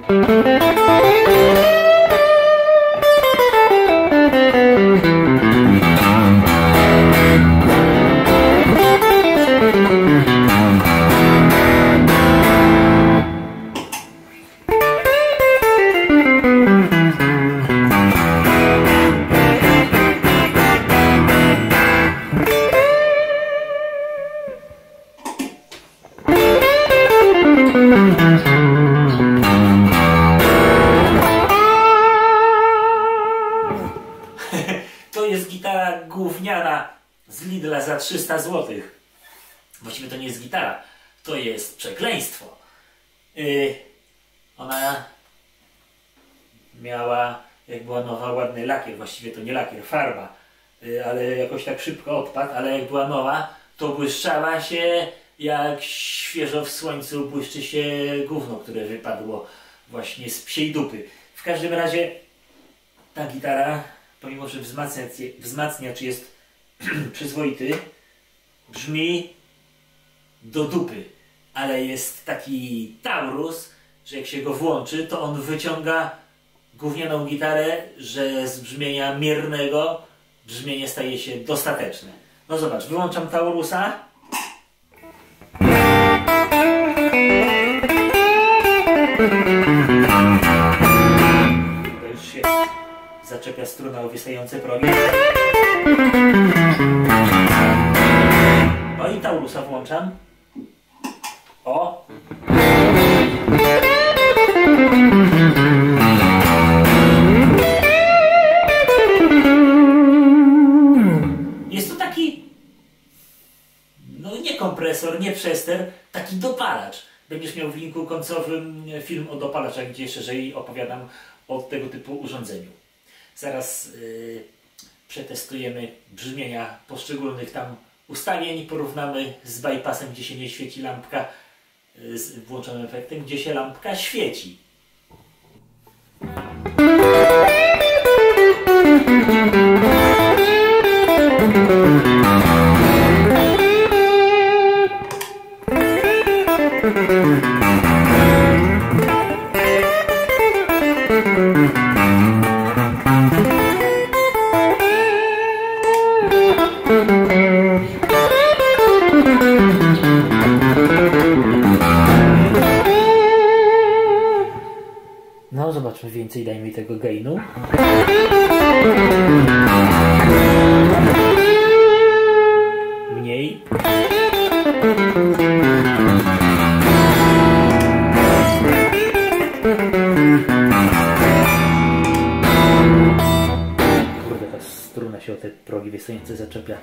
To jest gitara gówniana z Lidla za 300 zł. Właściwie to nie jest gitara, to jest przekleństwo. Ona miała, jak była nowa, ładny lakier. Właściwie to nie lakier, farba. Ale jakoś tak szybko odpadł, ale jak była nowa, to błyszczała się jak świeżo w słońcu błyszczy się gówno, które wypadło właśnie z psiej dupy. W każdym razie ta gitara, pomimo że wzmacniacz jest przyzwoity, brzmi do dupy, ale jest taki Taurus, że jak się go włączy, to on wyciąga gównianą gitarę, że z brzmienia miernego brzmienie staje się dostateczne. No zobacz, wyłączam Taurusa. To już się zaczepia struna o wystające progi. No i Taurusa włączam. O! Jest to taki, no nie kompresor, nie przester, taki dopalacz. Będziesz miał w linku końcowym film o dopalaczach, gdzie szerzej opowiadam o tego typu urządzeniu. Zaraz przetestujemy brzmienia poszczególnych tam ustawień, porównamy z bypassem, gdzie się nie świeci lampka, z włączonym efektem, gdzie się lampka świeci. No, zobaczmy więcej, dajmy tego gainu. Mniej. Kurde, ta struna się o te progi wystające zaczepia.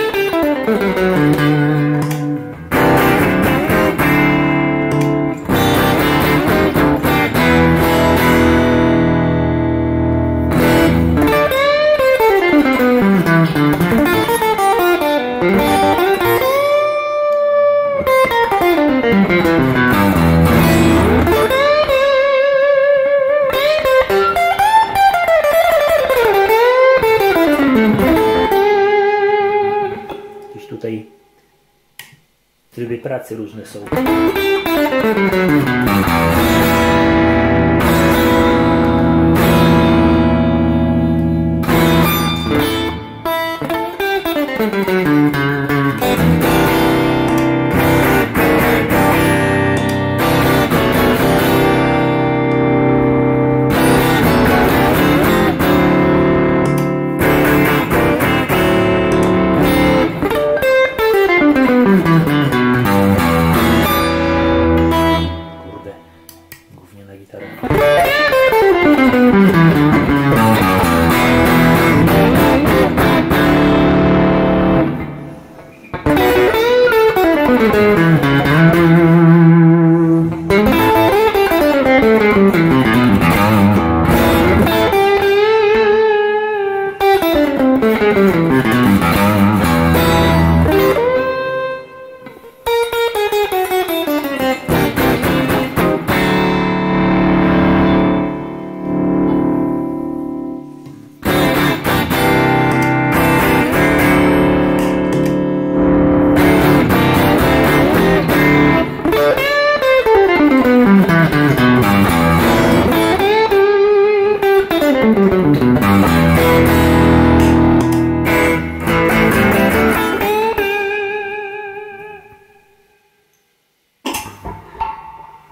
Gdzieś tutaj tryby pracy różne są. Kurde, gówniana gitara.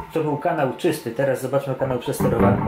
To był kanał czysty, teraz zobaczmy kanał przesterowany.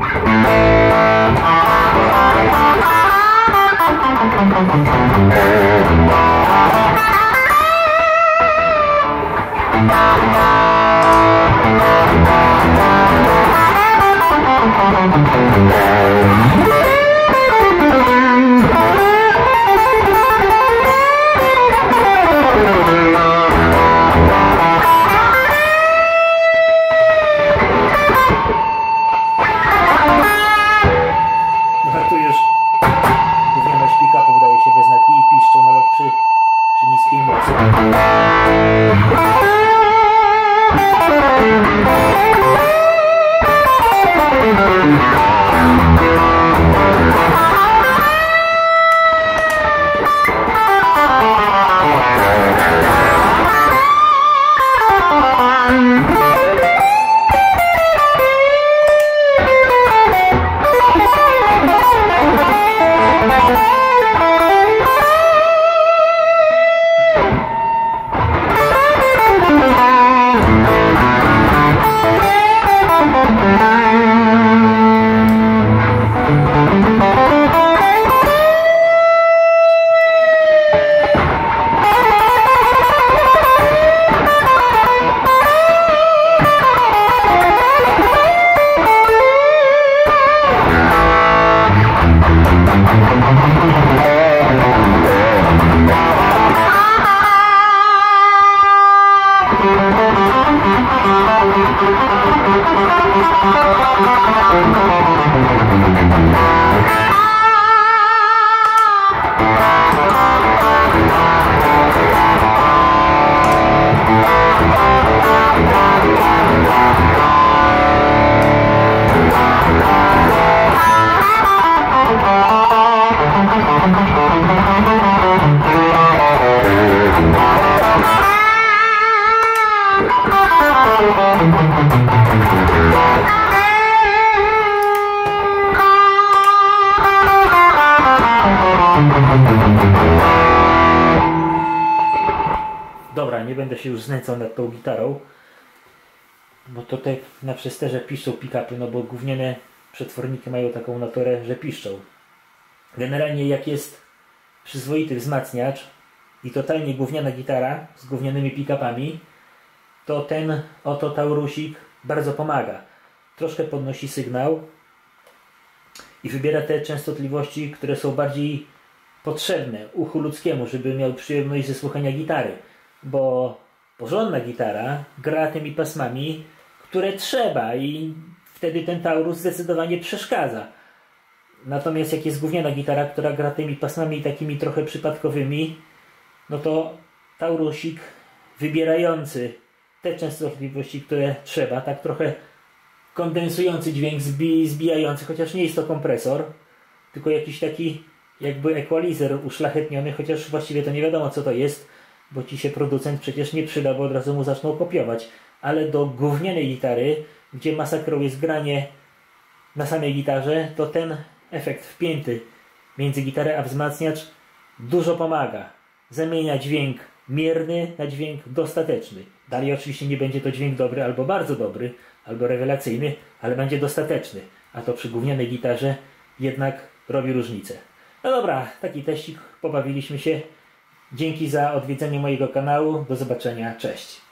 No tu już gównianość pick-upów daje się we znaki i piszczą nawet przy niskiej mocy. Dobra, nie będę się już znęcał nad tą gitarą, bo to te na przesterze piszczą pick-upy, no bo gówniane przetworniki mają taką naturę, że piszczą. Generalnie jak jest przyzwoity wzmacniacz i totalnie gówniana gitara z gównianymi pick-upami, to ten oto Taurusik bardzo pomaga. Troszkę podnosi sygnał i wybiera te częstotliwości, które są bardziej potrzebne uchu ludzkiemu, żeby miał przyjemność ze słuchania gitary. Bo porządna gitara gra tymi pasmami, które trzeba i wtedy ten Taurus zdecydowanie przeszkadza. Natomiast jak jest gówniana gitara, która gra tymi pasmami takimi trochę przypadkowymi, no to Taurusik wybierający te częstotliwości, które trzeba, tak trochę kondensujący dźwięk, zbijający, chociaż nie jest to kompresor, tylko jakiś taki jakby equalizer uszlachetniony, chociaż właściwie to nie wiadomo co to jest, bo ci się producent przecież nie przyda, bo od razu mu zaczną kopiować. Ale do gównianej gitary, gdzie masakrą jest granie na samej gitarze, to ten efekt wpięty między gitarę a wzmacniacz dużo pomaga. Zamienia dźwięk mierny na dźwięk dostateczny. Dalej oczywiście nie będzie to dźwięk dobry albo bardzo dobry, albo rewelacyjny, ale będzie dostateczny. A to przy gównianej gitarze jednak robi różnicę. No dobra, taki teścik, pobawiliśmy się. Dzięki za odwiedzenie mojego kanału. Do zobaczenia. Cześć.